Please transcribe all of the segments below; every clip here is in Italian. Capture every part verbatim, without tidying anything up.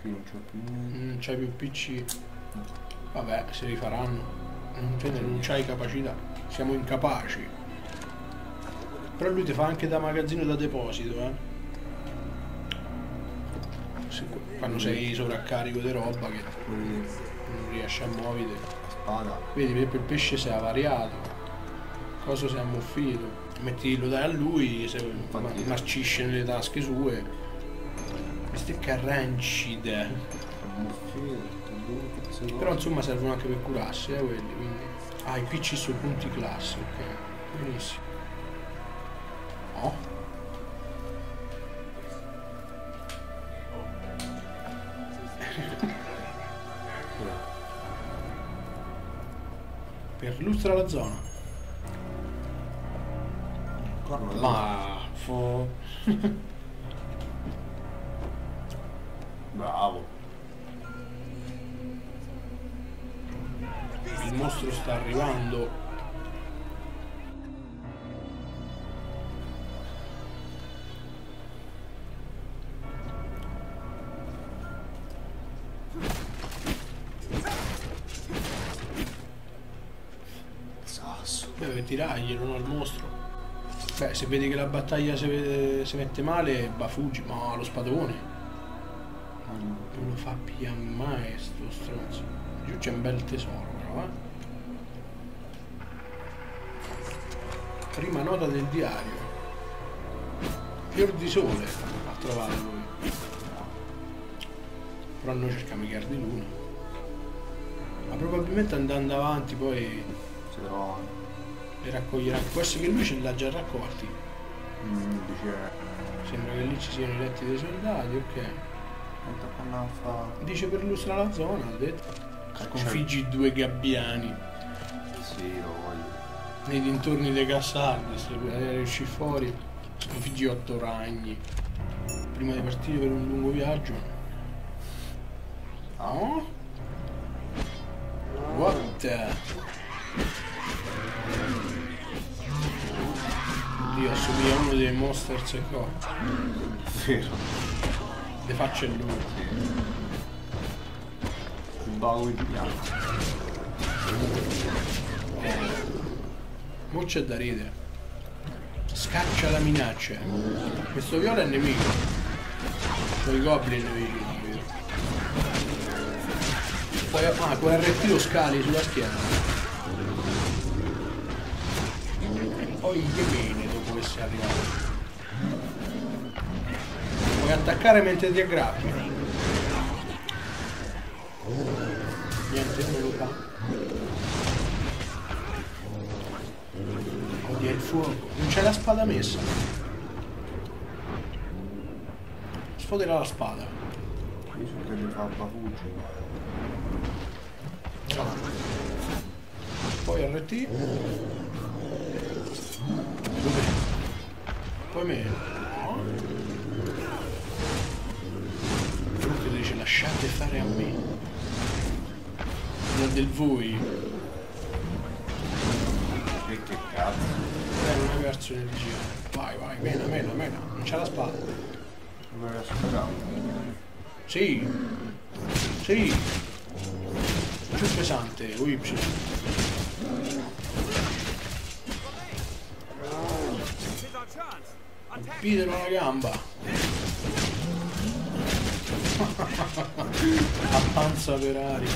qui non c'ho più niente. Non c'hai più P C. Vabbè, si rifaranno. Non c'hai non c'hai capacità. Siamo incapaci. Però lui ti fa anche da magazzino da deposito, eh. Se, quando sei sovraccarico di roba che non riesci a muovere. Spada. Vedi, per esempio il pesce si è avariato. Cosa si è ammuffito. Metti, lo dai a lui, se ma, marcisce nelle tasche sue. Queste carrancide. Però insomma servono anche per curarsi, eh, quelli, quindi. Ah, i P C sui punti classe, ok. Benissimo. No. Perlustra la zona. Ma fo... Bravo. Il mostro sta arrivando. Sasso. Deve tirarglielo, no, al mostro. Beh, se vedi che la battaglia si, vede, si mette male, va fuggi. Ma lo spadone non lo fa più mai sto stronzo. Giù c'è un bel tesoro, però, eh. Prima nota del diario. Fior di sole ha trovato lui. Però noi cerchiamo i chiari di luna. Ma probabilmente andando avanti poi Si trovano. li raccoglierà. Può essere che lui ce l'ha già raccolti. Mm, dice. Sembra che lì ci siano i letti dei soldati, ok. Quanto fa? Dice per illustrare la zona, ha detto. Sconfiggi due gabbiani Sì, lo voglio. nei dintorni dei Cassardi, se esci fuori. Sconfiggi otto ragni. Prima di partire per un lungo viaggio. No? What? Oddio, assomiglia a uno dei Monsters e Co. Vero. Le facce e lui. Il bago di bianco. Mo c'è da ridere. Scaccia la minaccia. Questo viola è nemico. Sono i goblin nemici. Poi, ah, con R T lo scali sulla schiena. E poi gli bene dopo che sei arrivato. Puoi attaccare mentre ti aggrappi. Niente, non lo fa. Odia il fuoco. Non c'è la spada messa. Sfoderà la spada. Io so che mi fa bafuggi. Poi R T. Dove? Poi meno. No. Comunque dice lasciate fare a me. Non del voi. E che cazzo? Eh, non hai perso energia. Vai, vai, mena, mena, mena. Non c'è la spada. Non riesco a pagare. Sì. Sì. Più pesante, o Y. Colpitelo alla gamba. A panza per aria.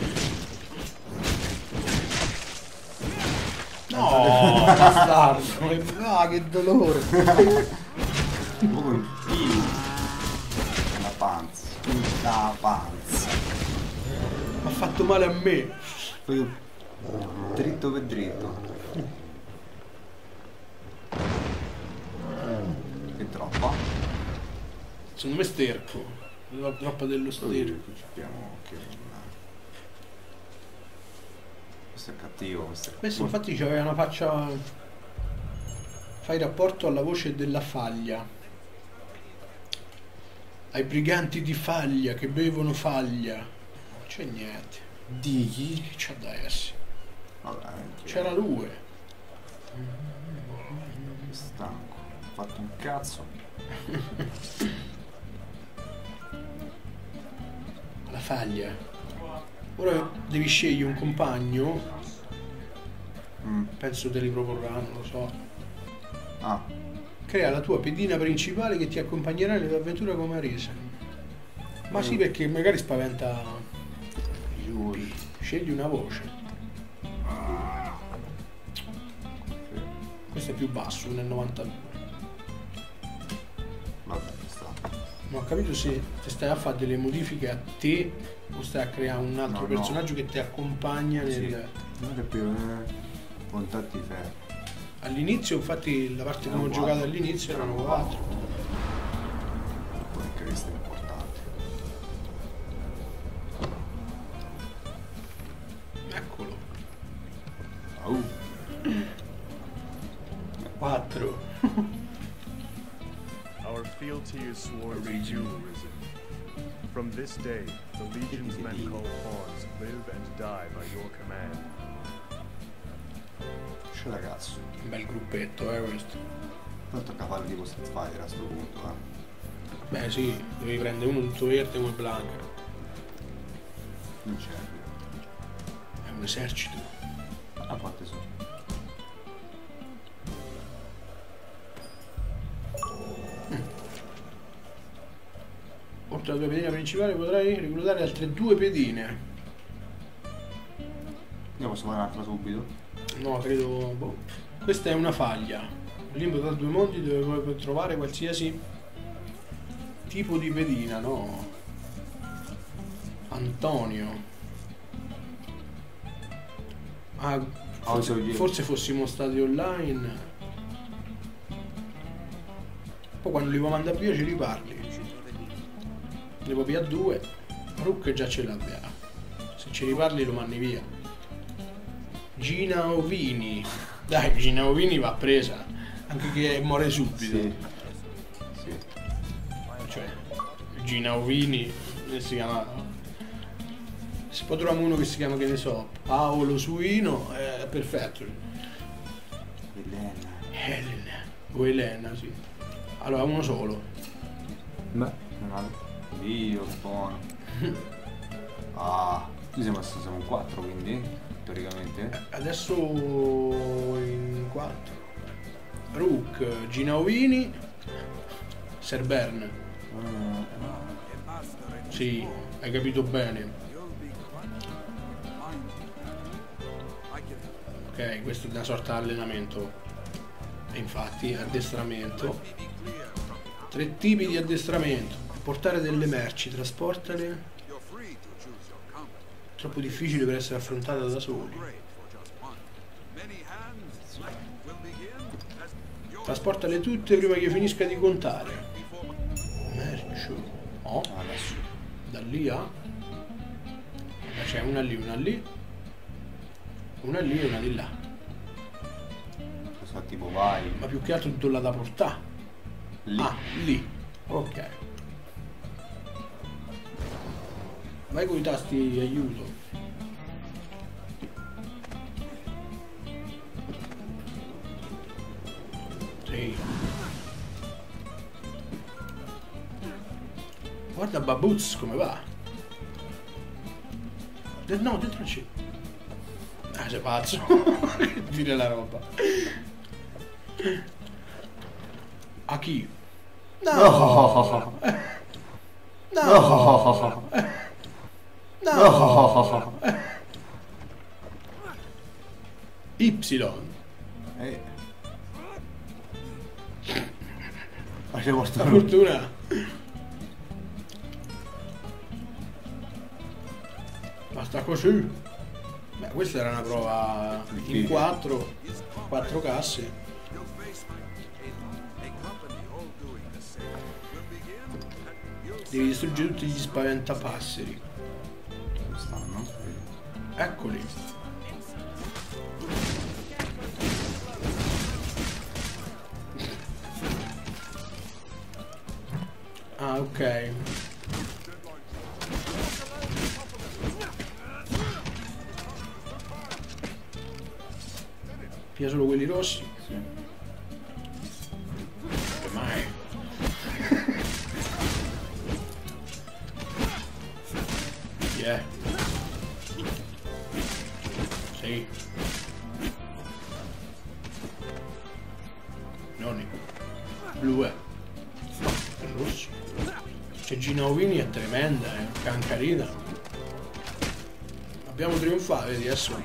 No, bastardo. Ah, che dolore. Proprio il filo. La panza. La panza. Mi ha fatto male a me. Poi dritto per dritto. Che troppa? Secondo me sterco. La troppa dello sterco. Abbiamo che questo è cattivo, questo è Questo cattivo. infatti c'aveva una faccia. Fai rapporto alla voce della faglia. Ai briganti di faglia che bevono faglia. Non c'è niente. Dighi? Che c'ha da essere? Vabbè, C'era lui. stanco. Ho fatto un cazzo. faglia. Ora devi scegliere un compagno. Mm. Penso te li proporranno, lo so. Ah, Crea la tua pedina principale che ti accompagnerà nelle tue avventure come Arisa. Ma sì, Mm. perché magari spaventa. Yuri. Scegli una voce. Sì. Questo è più basso, nel novantadue. Vabbè, sta. Non ho capito se ti stai a fare delle modifiche a te o stai a creare un altro No, no. personaggio che ti accompagna nel. Sì. Non è più eh, contatti ferri. All'inizio, infatti, la parte che Erano ho giocato quattro. all'inizio erano Erano quattro. Poi anche questo è importante. Eccolo. Au. quattro. Our fealty is sworn to you, Arisen. From this day, the Legion's men called pawns live and die by your command. C'è ragazzo. Un bel gruppetto, eh, questo. Poi tocca fare tipo Street Fighter a sto punto, eh. Beh, sì, devi prendere uno tutto verde come Blanca. Non c'è. È un esercito. A quante sono? Oltre alla tua pedina principale potrai reclutare altre due pedine. Io posso fare un'altra subito? No, credo. Boh. Questa è una faglia. Un limbo tra due mondi dove puoi trovare qualsiasi tipo di pedina, no? Antonio. Ah, forse, so io. forse fossimo stati online. Poi quando li vuoi mandare via ci riparli. Ne puoi via due. Rook già ce l'abbiamo. Se ci riparli lo mandi via. Gina Ovini. Dai, Gina Ovini va presa. Anche che muore subito. Sì. Sì. Cioè, Gina Ovini eh, si chiama. Se poi troviamo uno che si chiama, che ne so, Paolo Suino, è perfetto. Elena. Elena. O Elena, sì. Allora, uno solo. Beh, non male. Dio, che buono. Ah, qui siamo, siamo in quattro quindi, teoricamente. Adesso in quattro. Rook, Gina Ovini, Serbern. Eh, Sì, hai capito bene. Ok, questo è una sorta di allenamento. E infatti, addestramento. Tre tipi di addestramento. Portare delle merci, trasportale. Troppo difficile per essere affrontata da soli. Trasportale tutte prima che finisca di contare. Mercio. Oh, adesso. da lì a. C'è una lì, una lì. Una lì e una di là. Questo tipo vai. Ma più che altro tutto là da portare. Lì. Ah, lì. Ok. Vai con i tasti aiuto. Sì. Guarda Babuz come va. De- no, dentro c'è. Ah, sei pazzo. Dire la roba. A chi? No. No. No. No. No. Y. Eh. Ma c'è La portato. fortuna. Basta così. Beh, questa era una prova in Difficile. quattro. Quattro casse. Devi distruggere tutti gli spaventapasseri. Dove stanno? Eccoli. Ah, ok. Pia solo quelli rossi? Sì. Che mai? Yeah. Sì. Nonni. Blu è. È rosso. C'è Gina Owini, è tremenda, è cancarina. Abbiamo trionfato, vedi adesso.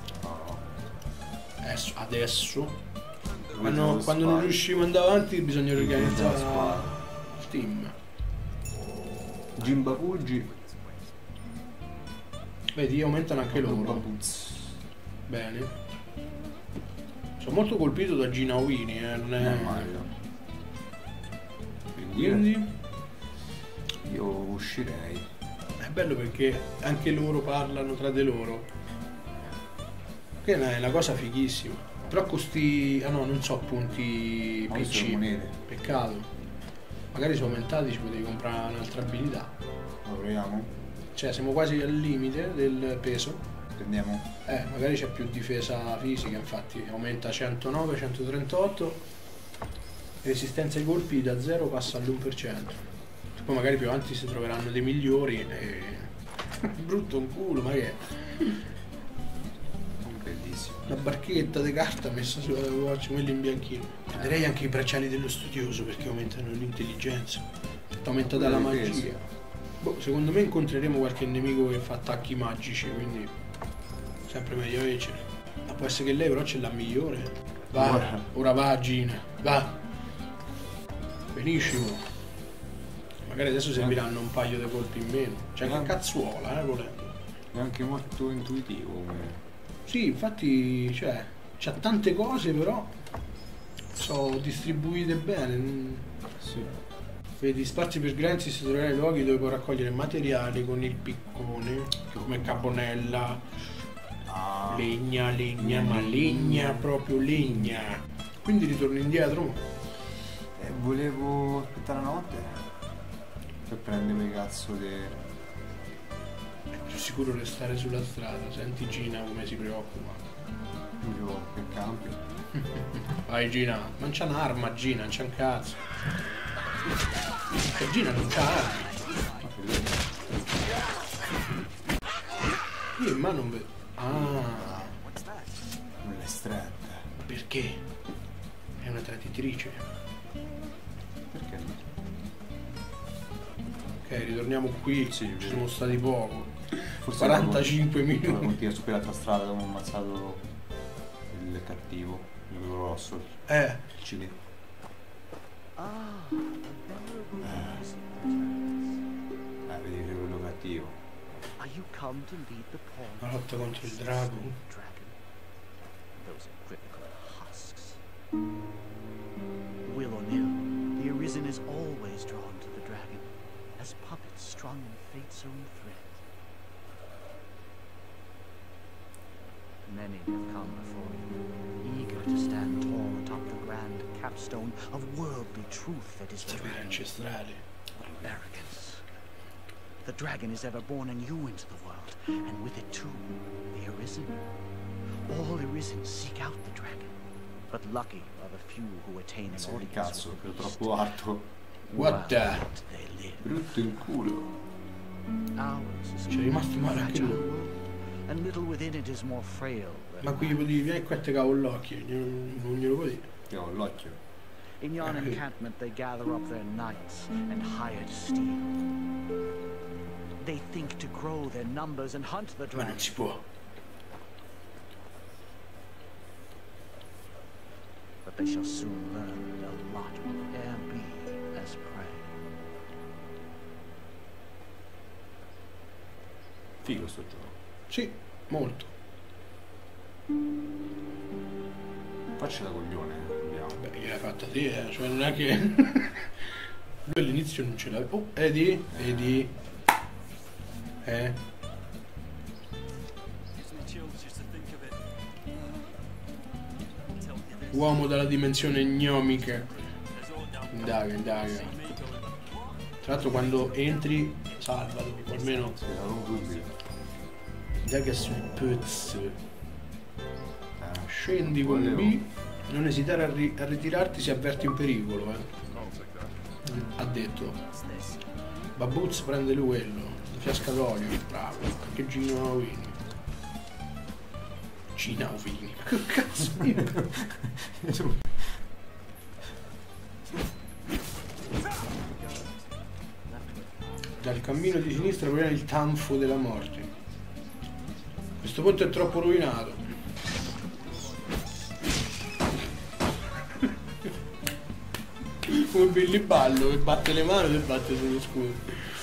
Adesso. Adesso. Quando, quando non riusciamo ad andare avanti bisogna organizzare la Steam. Jimba Fuji. Vedi, aumentano anche loro. Bene. Sono molto colpito da Gina Owini, eh, non è... Quindi io uscirei. è bello perché anche loro parlano tra di loro. Che è una cosa fighissima. Però costi... ah no, non so, punti P C. Peccato. Magari sono aumentati, ci potevi comprare un'altra abilità. Lo proviamo? Cioè siamo quasi al limite del peso. Prendiamo? Eh, magari c'è più difesa fisica, infatti aumenta a centonove, centotrentotto. Resistenza ai colpi da zero passa all'uno per cento. Poi magari più avanti si troveranno dei migliori e... brutto un culo, ma che è? Bellissimo. Una barchetta di carta messa sulla watch, quelli in bianchino. Prenderei anche i bracciali dello studioso perché aumentano l'intelligenza. Aumenta dalla magia. Boh, secondo me incontreremo qualche nemico che fa attacchi magici, quindi sempre meglio vincere. Ma può essere che lei però ce l'ha migliore. Va, Ora. ora va Gina, va. Benissimo. Magari adesso serviranno un paio di colpi in meno. C'è anche cazzuola, eh, volendo. È anche molto intuitivo come... Sì, infatti, cioè, c'ha tante cose però sono distribuite bene. Sì. Vedi, spazi per Granzi si troveranno i luoghi dove puoi raccogliere materiali con il piccone, come carbonella, Ah, legna, legna, ma legna, proprio legna. Quindi ritorno indietro. eh, volevo aspettare una notte per prendere quei cazzo di... È più sicuro restare sulla strada, senti Gina come si preoccupa. Io che cambio. Vai Gina, non c'ha un'arma Gina, non c'ha un cazzo. E Gina non c'ha armi. Io in mano non vedo. Ah, Non l'è stretta. perché? È una traditrice. Perché no? Ok, ritorniamo qui, Sì, ci vero. sono stati poco. Forse quarantacinque Ora minuti. continua su quell'altra strada dove ho ammazzato il cattivo, il rosso, Eh, il cileno. Ah, a venerable reason. Eh, vedi che quello cattivo. Are you come to lead the pawn? la lotta contro il drago. Dragon. Those are critical husks. Will or nill, the Arisen is always drawn to the dragon, as puppets strung in fate's own thread. Many have come before you, eager to stand tall atop the grand capstone of worldly truth that is Sapere dragon. ancestrali. Arrogance. The dragon is ever born anew into the world, and with it too, the Arisen. All Arisen seek out the dragon, but lucky are the few who attain an Sei di audience cazzo, with quello the beast. troppo alto. What the? While yet they live. Brutto in culo. Ours is a Ci è rimasto male anche fragile lui. world, and little within it is more frail than Ma qui gli potevi vieni qua e te cavo l'occhio, non, non glielo puoi dire. Io ho l'occhio. in yon encampment they gather up their knights and hired steel. They think to grow their numbers and hunt the Ma dragon. non si può. But they shall soon learn that a lot will e'er be as prey. Figo sto gioco. Sì, molto. Facci da coglione, vediamo. Beh, gliel'hai fatta te, eh. Cioè non è che... Lui all'inizio non ce l'aveva. Oh, Eddie, Eddie. Eh? Uomo dalla dimensione gnomica. Indaga, indaga. Tra l'altro quando entri, salvalo, o almeno Sì, l'avevo subito. indaga sul pezzo. Eh, Scendi con volevo- B, non esitare a, ri- a ritirarti se avverti un pericolo, eh. Ha detto. Babuz prende lui quello. Fiasca d'olio, bravo, che Ginovini. Ginovini. Che cazzo è? Dal cammino di sinistra proviene il tanfo della morte. Questo ponte è troppo rovinato. Come Billy Ballo che batte le mani e batte sullo scudo.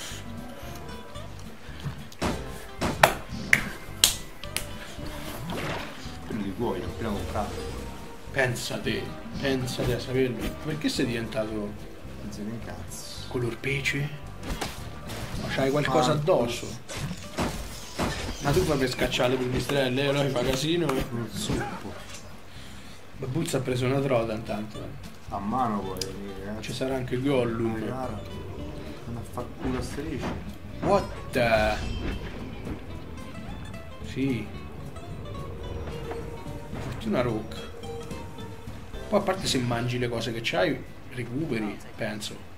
Quello li vuoi, l'ho appena comprato. Pensate, pensate a saperlo. Perché sei diventato Non sei un cazzo. color pece? Ma c'hai qualcosa Ah, addosso? Ma tu fai per scacciare le pipistrelle, allora fa casino. Un suppo. Babuzza ha preso una trota intanto. Eh. A mano poi, ragazzi. Ci sarà anche Gollum. Cara. Non a fa culo a strisce. What the... Sì. Fortuna Rock. Poi a parte se mangi le cose che c'hai, recuperi, penso.